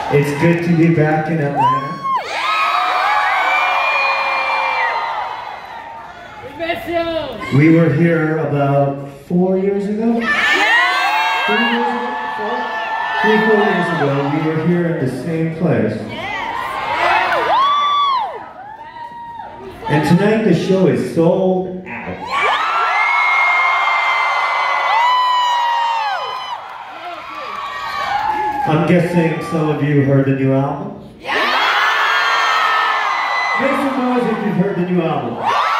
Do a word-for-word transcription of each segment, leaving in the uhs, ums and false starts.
It's good to be back in Atlanta. We miss you! We were here about four years ago? Three years ago? Four? Three, four years ago, we were here in the same place. And tonight the show is sold out. I'm guessing some of you heard the new album? Yeah! Make some noise if you've heard the new album.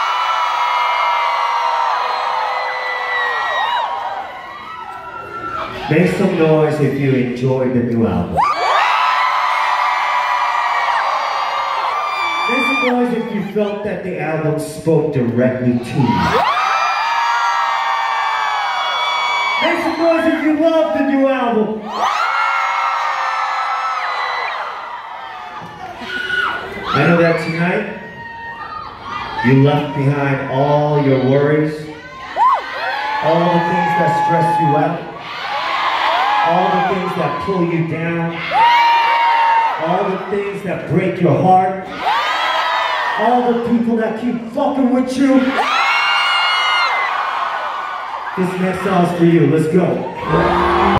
Make some noise if you enjoyed the new album. Make some noise if you felt that the album spoke directly to you. Make some noise if you love the new album. I know that tonight, you left behind all your worries, all the things that stress you out, all the things that pull you down, all the things that break your heart, all the people that keep fucking with you. This next song's for you. Let's go.